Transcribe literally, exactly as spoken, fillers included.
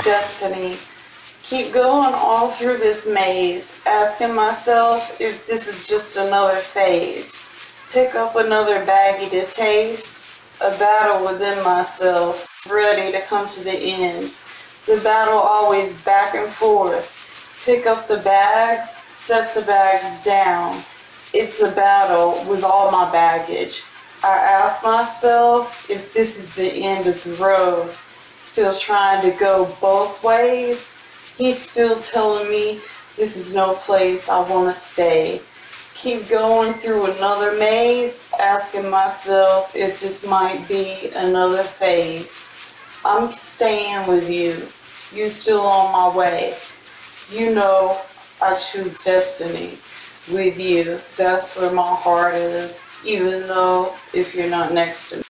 destiny. Keep going all through this maze, asking myself if this is just another phase. Pick up another baggie to taste, a battle within myself, ready to come to the end. The battle always back and forth. Pick up the bags, set the bags down. It's a battle with all my baggage. I ask myself if this is the end of the road. Still trying to go both ways. He's still telling me this is no place I want to stay. Keep going through another maze, asking myself if this might be another phase. I'm staying with you. You still on my way. You know I choose destiny with you. That's where my heart is, even though if you're not next to me.